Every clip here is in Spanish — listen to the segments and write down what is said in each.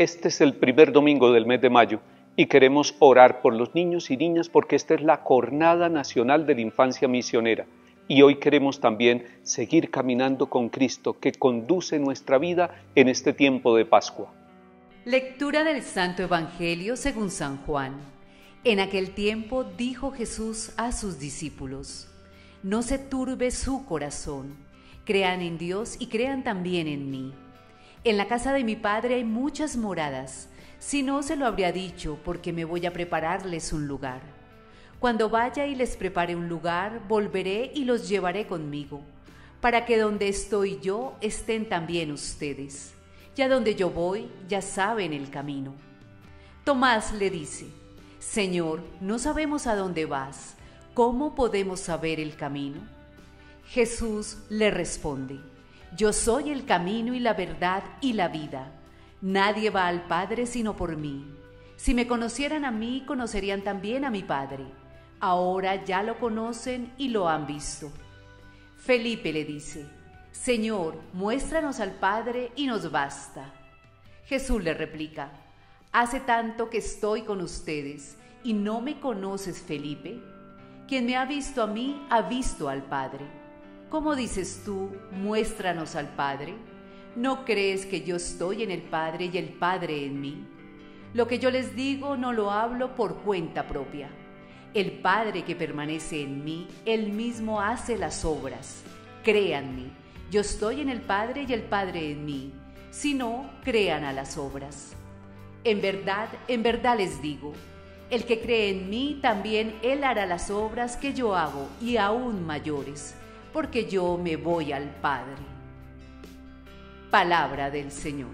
Este es el primer domingo del mes de mayo y queremos orar por los niños y niñas porque esta es la Jornada Nacional de la Infancia Misionera. Y hoy queremos también seguir caminando con Cristo que conduce nuestra vida en este tiempo de Pascua. Lectura del Santo Evangelio según San Juan. En aquel tiempo dijo Jesús a sus discípulos: No se turbe su corazón, crean en Dios y crean también en mí. En la casa de mi Padre hay muchas moradas, si no se lo habría dicho, porque me voy a prepararles un lugar. Cuando vaya y les prepare un lugar, volveré y los llevaré conmigo, para que donde estoy yo estén también ustedes. Y a donde yo voy, ya saben el camino. Tomás le dice: Señor, no sabemos a dónde vas, ¿cómo podemos saber el camino? Jesús le responde: Yo soy el camino y la verdad y la vida. Nadie va al Padre sino por mí. Si me conocieran a mí, conocerían también a mi Padre. Ahora ya lo conocen y lo han visto. Felipe le dice: Señor, muéstranos al Padre y nos basta. Jesús le replica: Hace tanto que estoy con ustedes y no me conoces, Felipe. Quien me ha visto a mí, ha visto al Padre. ¿Cómo dices tú, muéstranos al Padre? ¿No crees que yo estoy en el Padre y el Padre en mí? Lo que yo les digo no lo hablo por cuenta propia. El Padre que permanece en mí, Él mismo hace las obras. Créanme, yo estoy en el Padre y el Padre en mí. Si no, crean a las obras. En verdad les digo, el que cree en mí, también Él hará las obras que yo hago y aún mayores, porque yo me voy al Padre. Palabra del Señor.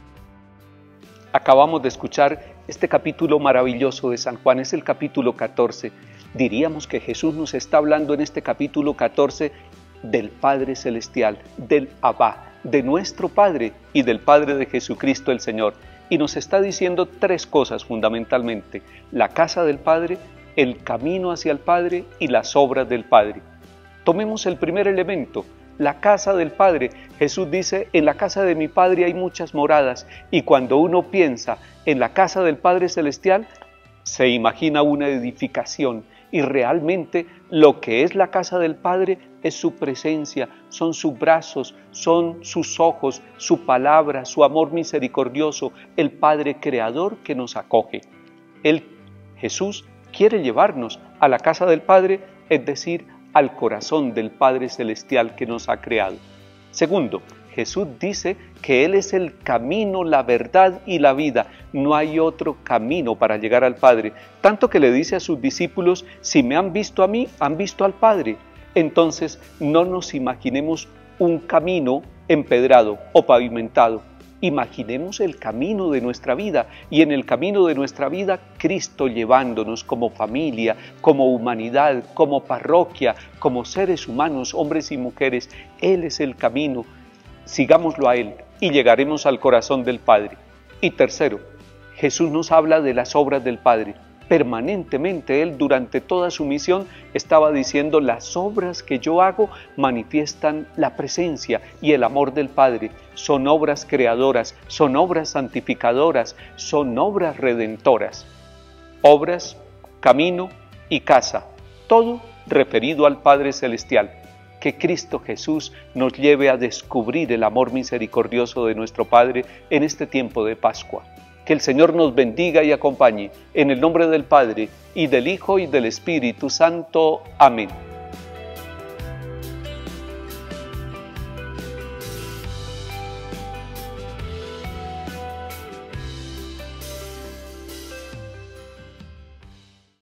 Acabamos de escuchar este capítulo maravilloso de San Juan, es el capítulo 14. Diríamos que Jesús nos está hablando en este capítulo 14 del Padre Celestial, del Abba, de nuestro Padre y del Padre de Jesucristo el Señor. Y nos está diciendo tres cosas fundamentalmente: la casa del Padre, el camino hacia el Padre y las obras del Padre. Tomemos el primer elemento, la casa del Padre. Jesús dice: en la casa de mi Padre hay muchas moradas, y cuando uno piensa en la casa del Padre Celestial, se imagina una edificación, y realmente lo que es la casa del Padre es su presencia, son sus brazos, son sus ojos, su palabra, su amor misericordioso, el Padre Creador que nos acoge. Jesús quiere llevarnos a la casa del Padre, es decir, al corazón del Padre Celestial que nos ha creado. Segundo, Jesús dice que Él es el camino, la verdad y la vida. No hay otro camino para llegar al Padre. Tanto que le dice a sus discípulos: si me han visto a mí, han visto al Padre. Entonces, no nos imaginemos un camino empedrado o pavimentado. Imaginemos el camino de nuestra vida, y en el camino de nuestra vida Cristo llevándonos como familia, como humanidad, como parroquia, como seres humanos, hombres y mujeres. Él es el camino, sigámoslo a Él y llegaremos al corazón del Padre. Y tercero, Jesús nos habla de las obras del Padre. Permanentemente Él, durante toda su misión, estaba diciendo: las obras que yo hago manifiestan la presencia y el amor del Padre. Son obras creadoras, son obras santificadoras, son obras redentoras. Obras, camino y casa, todo referido al Padre Celestial. Que Cristo Jesús nos lleve a descubrir el amor misericordioso de nuestro Padre en este tiempo de Pascua. Que el Señor nos bendiga y acompañe, en el nombre del Padre, y del Hijo, y del Espíritu Santo. Amén.